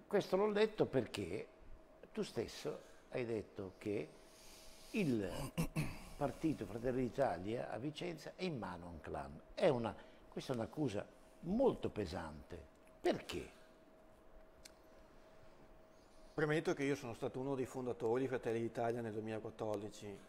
questo l'ho letto perché tu stesso hai detto che il partito Fratelli d'Italia a Vicenza è in mano a un clan. Questa è un'accusa molto pesante. Perché? Premetto che io sono stato uno dei fondatori di Fratelli d'Italia nel 2014,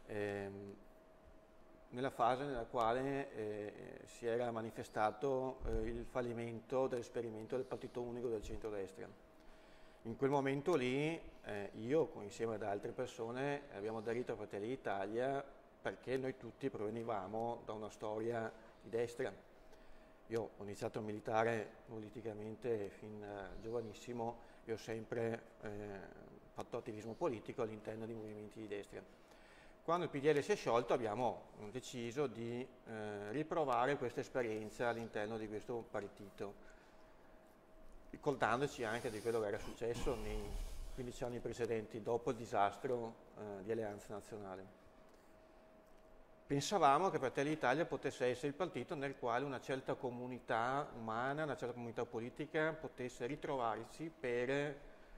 nella fase nella quale si era manifestato il fallimento dell'esperimento del partito unico del centrodestra. In quel momento lì io, insieme ad altre persone, abbiamo aderito a Fratelli d'Italia perché noi tutti provenivamo da una storia di destra. Io ho iniziato a militare politicamente fin da giovanissimo e ho sempre fatto attivismo politico all'interno di movimenti di destra. Quando il PDL si è sciolto abbiamo deciso di riprovare questa esperienza all'interno di questo partito, ricordandoci anche di quello che era successo nei 15 anni precedenti, dopo il disastro di Alleanza Nazionale. Pensavamo che Fratelli d'Italia potesse essere il partito nel quale una certa comunità umana, una certa comunità politica potesse ritrovarsi per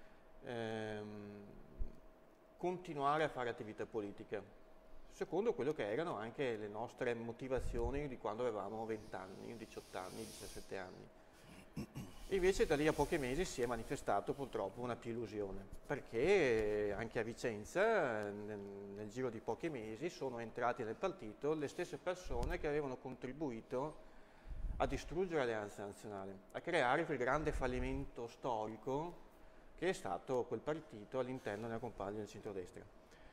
continuare a fare attività politica, secondo quello che erano anche le nostre motivazioni di quando avevamo 20 anni, 18 anni, 17 anni. Invece da lì a pochi mesi si è manifestato purtroppo una più illusione, perché anche a Vicenza nel giro di pochi mesi sono entrate nel partito le stesse persone che avevano contribuito a distruggere l'Alleanza Nazionale, a creare quel grande fallimento storico che è stato quel partito all'interno della compagine del centrodestra.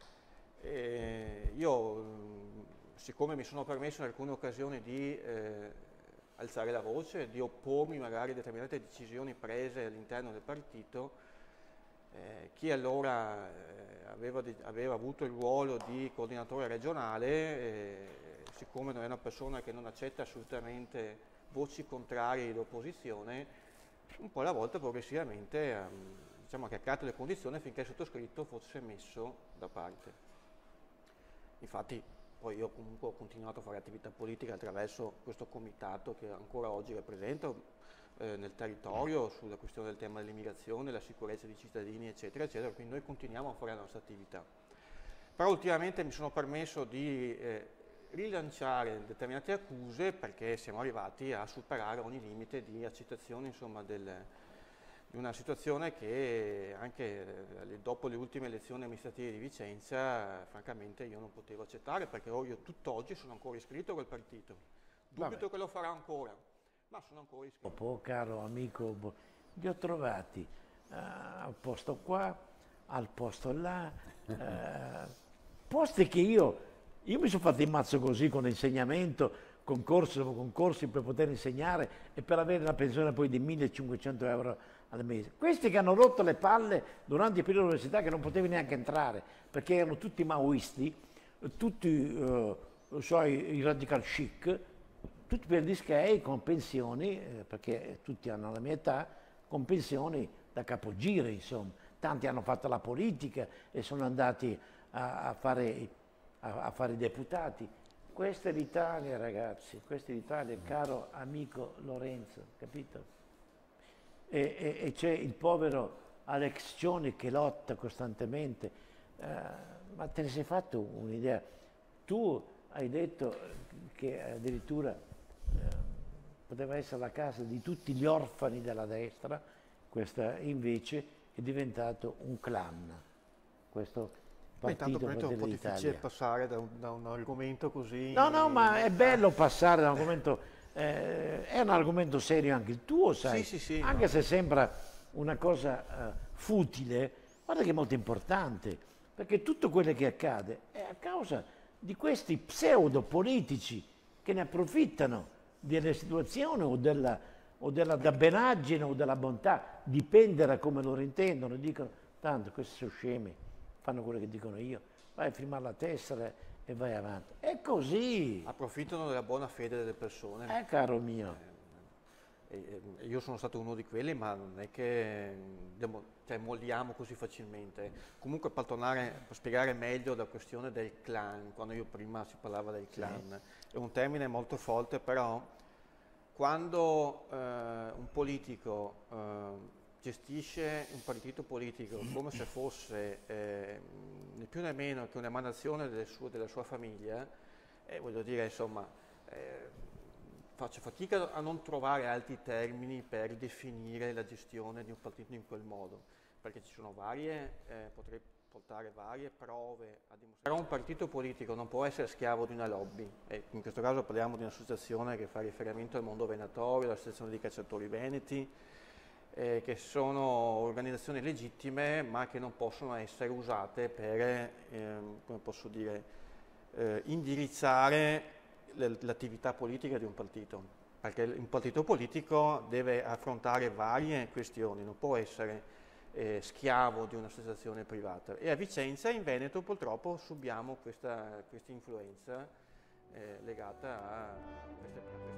Io, siccome mi sono permesso in alcune occasioni di alzare la voce, di oppormi magari a determinate decisioni prese all'interno del partito, chi allora aveva avuto il ruolo di coordinatore regionale, siccome non è una persona che non accetta assolutamente voci contrarie dell'opposizione, un po' alla volta progressivamente diciamo che ha creato le condizioni affinché il sottoscritto fosse messo da parte. Infatti poi io comunque ho continuato a fare attività politica attraverso questo comitato che ancora oggi rappresento nel territorio sulla questione del tema dell'immigrazione, la sicurezza dei cittadini, eccetera, eccetera, quindi noi continuiamo a fare la nostra attività. Però ultimamente mi sono permesso di rilanciare determinate accuse perché siamo arrivati a superare ogni limite di accettazione, insomma, di una situazione che anche dopo le ultime elezioni amministrative di Vicenza, francamente io non potevo accettare, perché io tutt'oggi sono ancora iscritto a quel partito. Dubito che lo farà ancora, ma sono ancora iscritto. Dopo, caro amico, li ho trovati al posto qua, al posto là, posti che io mi sono fatto il mazzo così con l'insegnamento, concorsi dopo concorsi per poter insegnare e per avere una pensione poi di 1.500 euro al mese. Questi che hanno rotto le palle durante il periodo dell'università, che non potevi neanche entrare perché erano tutti maoisti, tutti i radical chic, tutti per gli skei con pensioni, perché tutti hanno la mia età, con pensioni da capogiro, insomma. Tanti hanno fatto la politica e sono andati a fare i deputati. Questa è l'Italia, ragazzi, questa è l'Italia, caro amico Lorenzo, capito? E c'è il povero Alex Cioni che lotta costantemente, ma te ne sei fatto un'idea? Tu hai detto che addirittura poteva essere la casa di tutti gli orfani della destra, questa invece è diventato un clan, questo partito Intanto è un po' difficile d'Italia. passare da un argomento così... No, ma è bello passare da un argomento, è un argomento serio anche il tuo, sai, Sì, anche no. se sembra una cosa futile, guarda che è molto importante, perché tutto quello che accade è a causa di questi pseudo politici che ne approfittano delle situazioni o della dabbenaggine o della bontà, dipende da come loro intendono, dicono, tanto questi sono scemi, fanno quello che dicono io, vai a firmare la tessera e vai avanti. È così. Approfittano della buona fede delle persone. Caro mio. Io sono stato uno di quelli, ma non è che molliamo così facilmente. Comunque per spiegare meglio la questione del clan, quando io prima si parlava del clan, è un termine molto forte, però quando un politico gestisce un partito politico come se fosse né più né meno che un'emanazione della sua famiglia, voglio dire, insomma, faccio fatica a non trovare altri termini per definire la gestione di un partito in quel modo, perché ci sono potrei portare varie prove a dimostrare. Però un partito politico non può essere schiavo di una lobby, e in questo caso parliamo di un'associazione che fa riferimento al mondo venatorio, l'associazione dei cacciatori veneti, che sono organizzazioni legittime ma che non possono essere usate per, come posso dire, indirizzare l'attività politica di un partito, perché un partito politico deve affrontare varie questioni, non può essere schiavo di un'associazione privata. E a Vicenza, in Veneto, purtroppo subiamo questa influenza legata a queste pratiche.